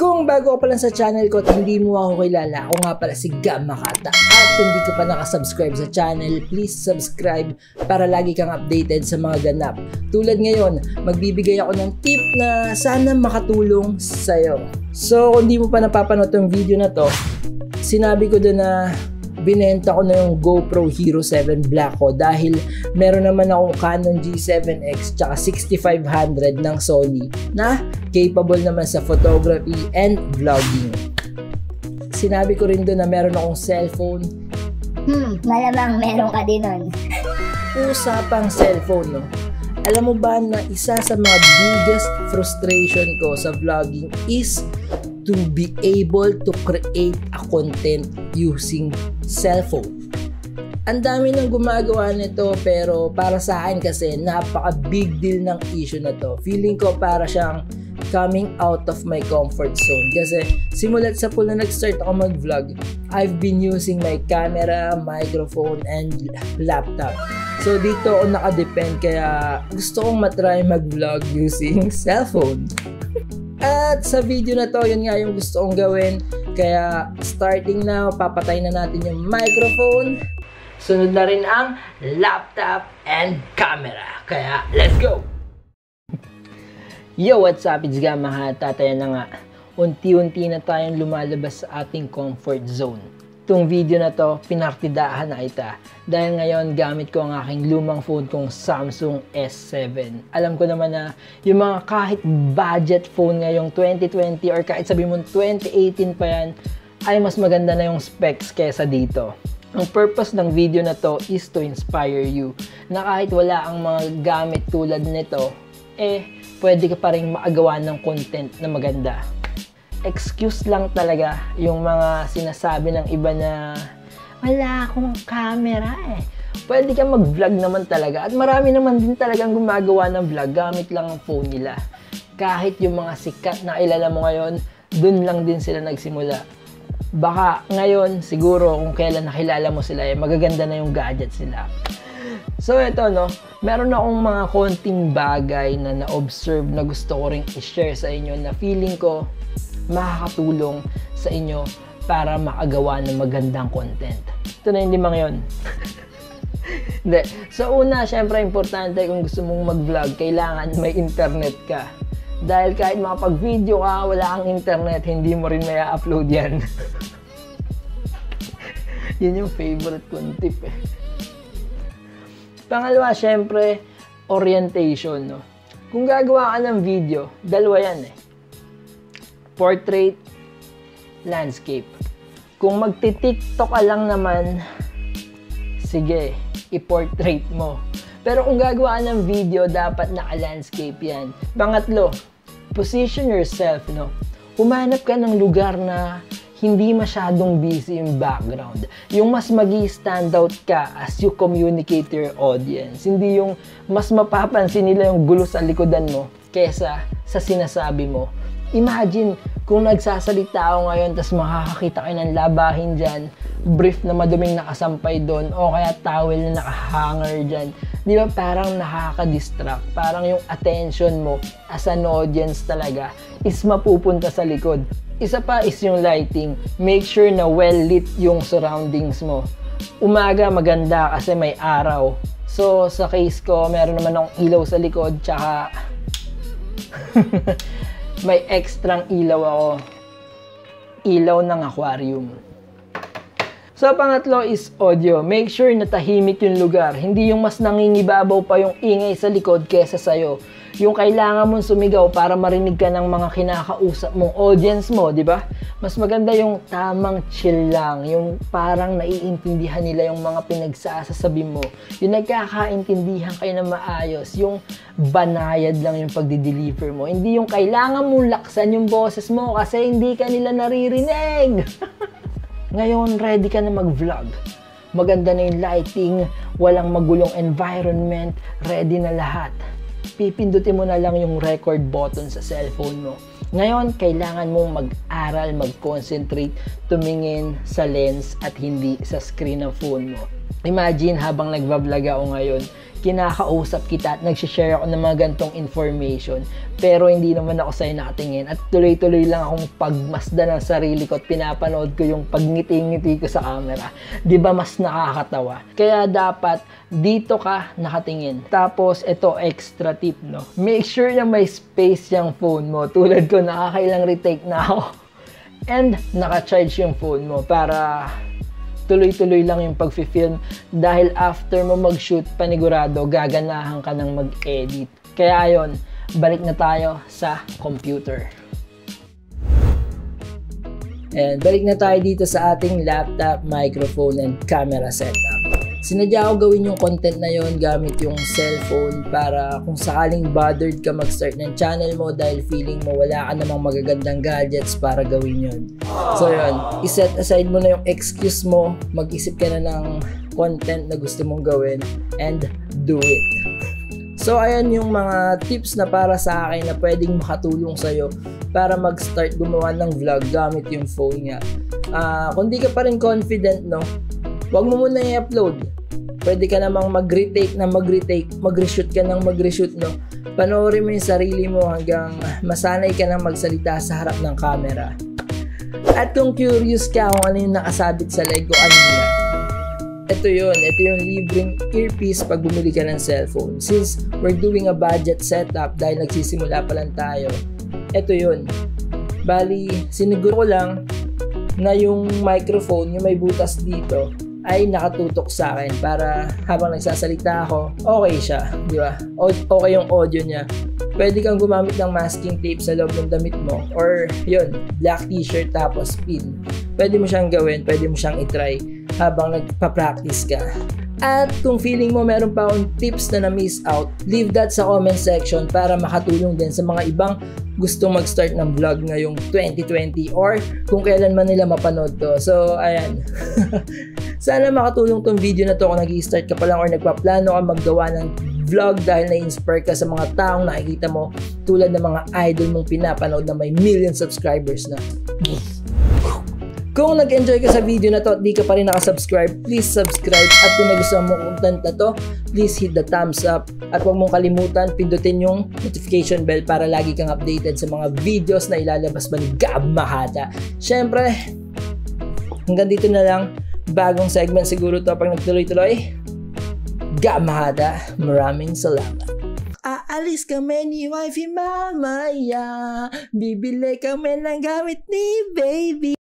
Kung bago ka pa lang sa channel ko at hindi mo ako kilala, ako nga pala si Gam Makata. At kung hindi ka pa nakasubscribe sa channel, please subscribe para lagi kang updated sa mga ganap. Tulad ngayon, magbibigay ako ng tip na sana makatulong sa'yo. So kung di mo pa napapanood tong video na to, sinabi ko doon na binenta ko na yung GoPro Hero 7 Black ko dahil meron naman akong Canon G7X tsaka 6500 ng Sony na capable naman sa photography and vlogging. Sinabi ko rin doon na meron akong cellphone. Malamang meron ka din nun. Usapang cellphone, no? Alam mo ba na isa sa mga biggest frustration ko sa vlogging is to be able to create a content using cellphone. Ang dami nang gumagawa nito pero para sa akin kasi napaka big deal ng issue na to. Feeling ko para siyang coming out of my comfort zone kasi simulat sa pool na nag-start ako mag-vlog, I've been using my camera, microphone, and laptop. So dito ako nakadepend kaya gusto kong matry mag-vlog using cellphone. At sa video na to, yun nga yung gusto kong gawin. Kaya starting now, papatay na natin yung microphone. Sunod na rin ang laptop and camera. Kaya let's go! Yo, what's up? It's Gam Makata. Tayo na nga. Unti-unti na tayong lumalabas sa ating comfort zone. Itong video na to, pinartidahan na kita. Dahil ngayon, gamit ko ang aking lumang phone kong Samsung S7. Alam ko naman na yung mga kahit budget phone ngayong 2020 or kahit sabi mo 2018 pa yan, ay mas maganda na yung specs kesa dito. Ang purpose ng video na to is to inspire you na kahit wala ang mga gamit tulad nito, pwede ka pa rin makagawa ng content na maganda. Excuse lang talaga yung mga sinasabi ng iba na wala akong camera Pwede ka mag-vlog naman talaga at marami naman din talagang gumagawa ng vlog gamit lang ang phone nila. Kahit yung mga sikat na kilala mo ngayon, dun lang din sila nagsimula. Baka ngayon, siguro kung kailan nakilala mo sila, magaganda na yung gadgets nila. So ito no, meron akong mga konting bagay na na-observe na gusto ko ring i-share sa inyo na feeling ko makakatulong sa inyo para makagawa ng magandang content. Ito na yung limang yun. So una, syempre importante kung gusto mong mag-vlog, kailangan may internet ka. Dahil kahit makapag-video ka, wala kang internet, hindi mo rin may upload yan. Yun yung favorite kong tip Pangalawa, syempre, orientation, no? Kung gagawa ka ng video, dalawa yan Portrait, landscape. Kung magti-TikTok ka lang naman, sige, i-portrait mo. Pero kung gagawa ka ng video, dapat naka-landscape yan. Pangatlo, position yourself, no? Humanap ka ng lugar na hindi masyadong busy yung background. Yung mas magi-stand out ka as you communicate to your audience. Hindi yung mas mapapansin nila yung gulo sa likodan mo kesa sa sinasabi mo. Imagine kung nagsasalita ako ngayon tapos makakakita kayo ng labahin dyan, brief na maduming nakasampay doon o kaya towel na nakahanger dyan. Di ba parang nakaka-distract? Parang yung attention mo as an audience talaga is mapupunta sa likod. Isa pa is yung lighting. Make sure na well lit yung surroundings mo. Umaga maganda kasi may araw. So sa case ko, meron naman akong ilaw sa likod tsaka may extrang ilaw ako. Ilaw ng aquarium. So pangatlo is audio. Make sure na tahimik yung lugar. Hindi yung mas nangingibabaw pa yung ingay sa likod kesa sa'yo. Yung kailangan mong sumigaw para marinig ka ng mga kinakausap mong audience mo, di ba? Mas maganda yung tamang chill lang, yung parang naiintindihan nila yung mga pinagsasasabi mo. Yung nagkakaintindihan kayo na maayos, yung banayad lang yung pagdi-deliver mo. Hindi yung kailangan mong laksan yung boses mo kasi hindi ka nila naririnig. Ngayon, ready ka na mag-vlog. Maganda na yung lighting, walang magulong environment, ready na lahat. Pipindutin mo na lang yung record button sa cellphone mo. Ngayon, kailangan mong mag-aral, mag-concentrate, tumingin sa lens at hindi sa screen ng phone mo. Imagine habang nagbablog ako ngayon, kinakausap kita at nagsishare ako ng mga gantong information, pero hindi naman ako sa'yo nakatingin at tuloy-tuloy lang akong pagmasdan ng sarili ko at pinapanood ko yung pagngiti-ngiti ko sa camera. Di ba mas nakakatawa? Kaya dapat dito ka nakatingin. Tapos ito extra tip, no? Make sure na may space yung phone mo. Tulad ko, nakakailang retake na ako and naka-charge yung phone mo para tuloy-tuloy lang yung pag-film dahil after mo mag-shoot, panigurado, gaganahan ka ng mag-edit. Kaya ayon, balik na tayo sa computer. And balik na tayo dito sa ating laptop, microphone, and camera setup. Sinadya ko gawin yung content na yon gamit yung cellphone para kung sakaling bothered ka mag-start ng channel mo dahil feeling mo wala ka namang magagandang gadgets para gawin yon. So yun, iset aside mo na yung excuse mo, mag-isip ka na ng content na gusto mong gawin and do it. So ayan yung mga tips na para sa akin na pwedeng makatulong sa'yo para mag-start gumawa ng vlog gamit yung phone nga. Kung di ka pa rin confident, no, huwag mo muna i-upload. Pwede ka namang mag-retake na mag-retake, mag-reshoot ka ng mag-reshoot, no. Panoorin mo yung sarili mo hanggang masanay ka nang magsalita sa harap ng camera. At kung curious ka kung ano yung nakasabit sa leg ko kanina, ito yung libreng earpiece pag bumili ka ng cellphone. Since we're doing a budget setup dahil nagsisimula pa lang tayo, ito yun. Bali, siniguro ko lang na yung microphone, yung may butas dito, ay nakatutok sa akin para habang nagsasalita ako, okay siya, di ba? Okay yung audio niya. Pwede kang gumamit ng masking tape sa loob ng damit mo or yun, black t-shirt tapos pin. Pwede mo siyang gawin, pwede mo siyang itry habang nagpa-practice ka. At kung feeling mo meron pa akong tips na na-miss out, leave that sa comment section para makatulong din sa mga ibang gustong mag-start ng vlog ngayong 2020 or kung kailan man nila mapanood to. So, ayan. Sana makatulong tong video na to kung nag-i-start ka pa lang or nagpaplano ka maggawa ng vlog dahil na-inspire ka sa mga taong nakikita mo tulad ng mga idol mong pinapanood na may million subscribers na. Kung nag-enjoy ka sa video na to at di ka pa rin nakasubscribe, please subscribe. At kung nagustuhan mo content na to, please hit the thumbs up. At huwag mong kalimutan, pindutin yung notification bell para lagi kang updated sa mga videos na ilalabas ba ni Gab Mahata. Siyempre, hanggang dito na lang. Bagong segment siguro to pag nagtuloy-tuloy. Gab Mahata, maraming salamat. Aalis kami ni wifey mamaya, bibili kami ng gamit ni baby.